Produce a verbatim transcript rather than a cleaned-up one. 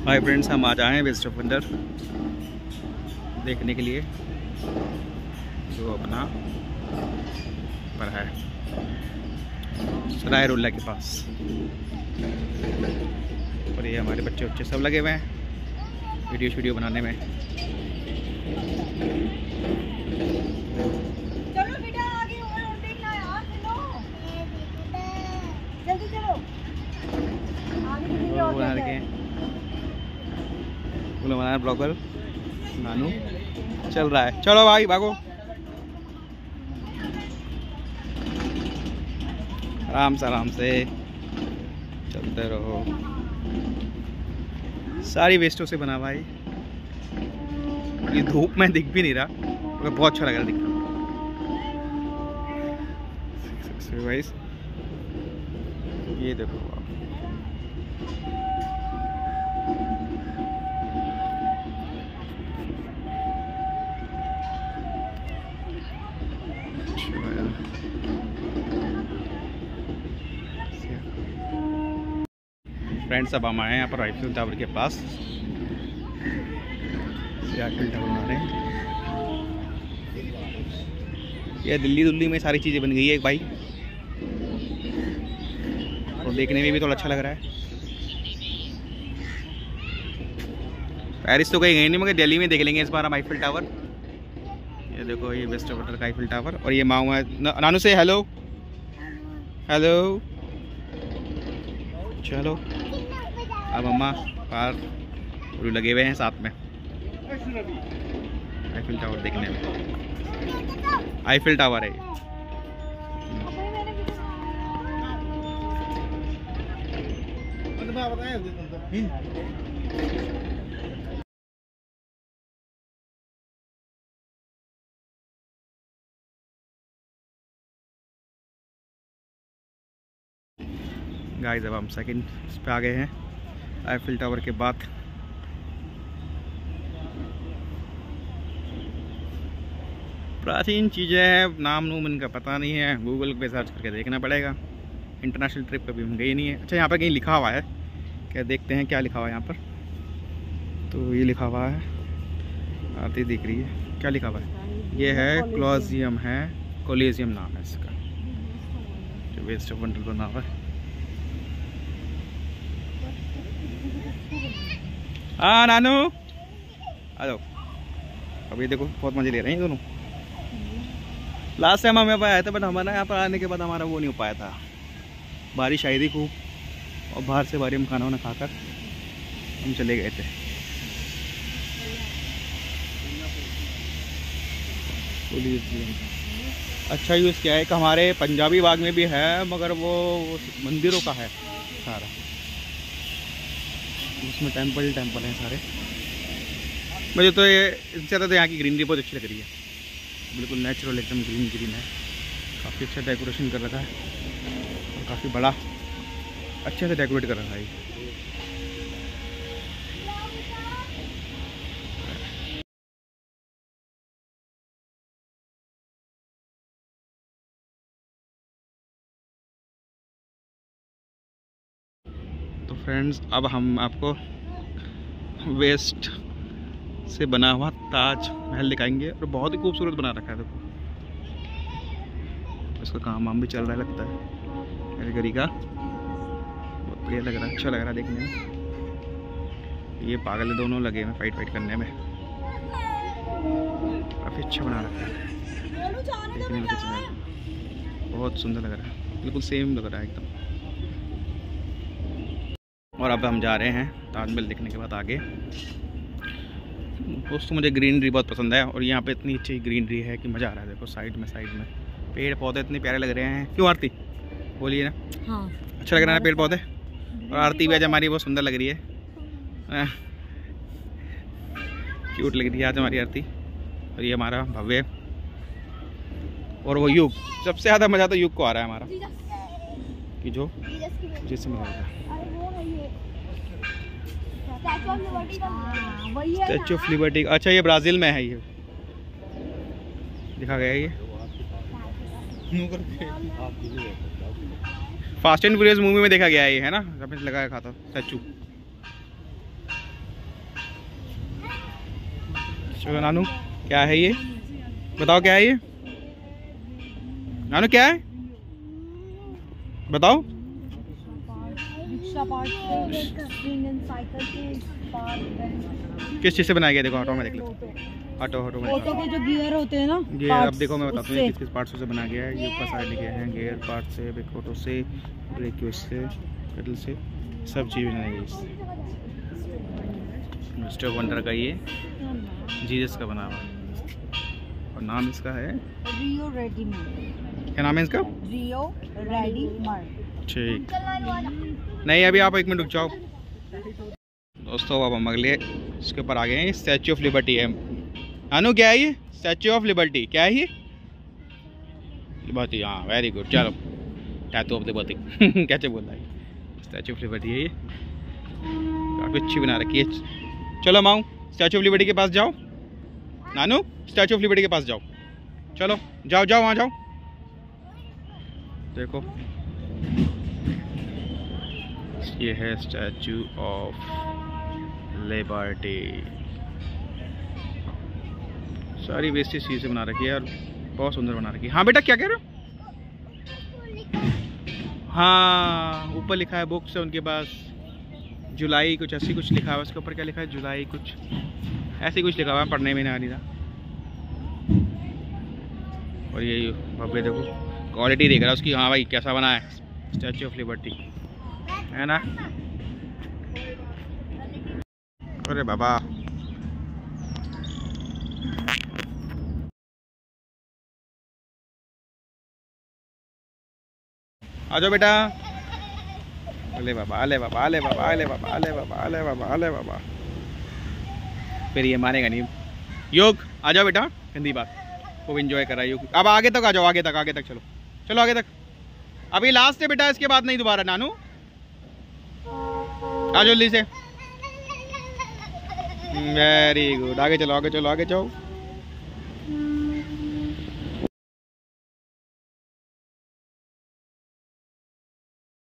Hi friends, हम आज आए हैं वेस्ट ऑफ वंडर देखने के लिए, जो अपना पर है सराय रोला के पास। और ये हमारे बच्चे बच्चे सब लगे हुए हैं वीडियो वीडियो बनाने में। चलो बेटा आगे और देखना यार, चलो जल्दी चलो आगे देखिए और बना क्या रखे है। बना ब्लॉगर नानू चल रहा है। चलो भाई भागो, आराम से आराम से चलते रहो। सारी वेस्टों से बना भाई। ये धूप में दिख भी नहीं रहा, तो बहुत अच्छा लग रहा है दिखना। गाइस ये देखो आप, फ्रेंड्स अब हम आए हैं यहाँ पर आईफिल टावर के पास। आईफिल टावर बना रहे हैं। ये दिल्ली दिल्ली में सारी चीज़ें बन गई है एक भाई, और देखने में भी थोड़ा अच्छा लग रहा है। पेरिस तो कहीं गए नहीं, मगर दिल्ली में देख लेंगे इस बार हम आईफिल टावर। ये देखो, ये वेस्ट ऑफ वंडर का आईफिल टावर। और ये माऊ है नानू से हेलो हेलो। चलो अब अम्मा पार लगे हुए हैं साथ में आईफिल टावर देखने में। आईफिल टावर है ये। गाइस अब हम सेकंड पे आ गए हैं आईफिल टावर के बाद। प्राचीन चीज़ें हैं, नाम नूम इनका पता नहीं है, गूगल पे सर्च करके देखना पड़ेगा। इंटरनेशनल ट्रिप कभी हम गए नहीं है। अच्छा यहाँ पर कहीं लिखा हुआ है क्या, देखते हैं क्या लिखा हुआ है यहाँ पर। तो ये लिखा हुआ है, आती दिख रही है, क्या लिखा हुआ है। ये है क्लोजियम है, कोलिजियम नाम है इसका, जो वेस्ट ऑफ वंडर बना हुआ है। हाँ नानू आ जाओ। अभी देखो बहुत मजे ले रहे हैं दोनों। लास्ट टाइम हम यहाँ पर आए थे, बट हमारा यहाँ पर आने के बाद हमारा वो नहीं हो पाया था, बारिश आई थी खूब, और बाहर से बारी में खाना वाना खाकर हम चले गए थे। अच्छा यूज़ किया है कि हमारे पंजाबी बाग में भी है, मगर वो मंदिरों का है सारा, उसमें टेंपल टेंपल हैं सारे। मुझे तो ये इससे ज़्यादा तो यहाँ की ग्रीनरी बहुत अच्छी लग रही है, बिल्कुल नेचुरल एकदम ग्रीन ग्रीन है। काफ़ी अच्छा डेकोरेशन कर रखा है, और काफ़ी बड़ा अच्छे से डेकोरेट कर रखा है। तो फ्रेंड्स अब हम आपको वेस्ट से बना हुआ ताज महल दिखाएंगे, और बहुत ही खूबसूरत बना रखा है। देखो इसका काम वाम भी चल रहा है लगता है कारीगरी का, बहुत बढ़िया लग रहा है, अच्छा लग रहा है देखने में। ये पागल है दोनों लगे हैं फाइट फाइट करने में, काफ़ी अच्छा बना रखा है देखने में, बहुत सुंदर लग रहा है, बिल्कुल सेम लग रहा है एकदम। और अब हम जा रहे हैं ताजमहल देखने के बाद आगे। दोस्तों मुझे ग्रीनरी बहुत पसंद है, और यहाँ पे इतनी अच्छी ग्रीनरी है कि मज़ा आ रहा है। देखो साइड में साइड में पेड़ पौधे इतने प्यारे लग रहे हैं। क्यों आरती बोलिए ना। हाँ अच्छा लग रहा है पेड़ पौधे, और आरती भी आज हमारी बहुत सुंदर लग रही है, क्यूट लग रही है आज हमारी आरती। और ये हमारा भव्य, और वो युग, सबसे ज़्यादा मज़ा तो युग को आ रहा है हमारा, कि जो जिसमें स्टैचू ऑफ लिबर्टी। अच्छा ये ब्राज़ील में है, ये दिखा गया ये फास्ट एंड फ्यूरियस मूवी में देखा गया है ये, है ना, जब लगा खाता स्टैचू। चलो नानू, क्या है ये, बताओ क्या है ये नानू, क्या है बताओ। किस चीज़ से बनाया गया, देखो ऑटो में देख लो, ऑटो ऑटो में ऑटो के जो गियर होते हैं ना, गियर। अब देखो मैं बताता हूँ किस किस पार्ट्स से बना गया है। ये ऊपर साइड लिखे हैं गियर पार्ट से, बैक ऑटो से, ब्रेक से, पेडल से, सब चीज़ बनाई गई। मिस्टर वंडर का ये जीसस का बना हुआ, और नाम इसका है रियो रेडी मार्ट। क्या नाम है इसका? Rio ready mart. ठीक, नहीं अभी आप एक मिनट रुक जाओ दोस्तों। अब हम अगले इसके ऊपर आ गए हैं। स्टैचू ऑफ लिबर्टी है। अनु क्या है ये? स्टैचू ऑफ लिबर्टी क्या है ये? लिबर्टी, हाँ वेरी गुड। चलो टैटू ऑफ लिबर्टी कैसे बोल रहा है? स्टैचू ऑफ लिबर्टी है ये, काफ़ी अच्छी बना रखी है। चलो माऊ स्टैचू ऑफ लिबर्टी के पास जाओ। नानू स्टैचू ऑफ लिबर्टी के पास जाओ, चलो जाओ जाओ वहाँ जाओ। देखो ये है स्टैचू ऑफ लिबर्टी। सारी वेस्टेज चीज़ से बना रखी है और बहुत सुंदर बना रखी है। हाँ बेटा क्या कह रहे हो? हाँ ऊपर लिखा है बुक्स है उनके पास, जुलाई कुछ ऐसी कुछ लिखा हुआ है। उसके ऊपर क्या लिखा है? जुलाई कुछ ऐसे कुछ लिखा हुआ है, पढ़ने में नहीं आ रही था। और ये भव्य देखो क्वालिटी देख रहा है उसकी। हाँ भाई कैसा बना है स्टैचू ऑफ लिबर्टी, है ना? अरे बाबा आ जाओ बेटा। अले बाबा अले बाबा अले बाबा अले बाबा अले बाबा अले बाबा अले बाबा। फिर ये मानेगा नहीं। योग आ जाओ बेटा, हिंदी बात खूब एंजॉय करा योग। अब आगे तक आ जाओ, आगे तक आगे तक चलो चलो आगे तक। अभी लास्ट है बेटा, इसके बाद नहीं दोबारा। नानू आ जल्दी से। वेरी गुड, आगे चलो आगे चलो आगे जाओ।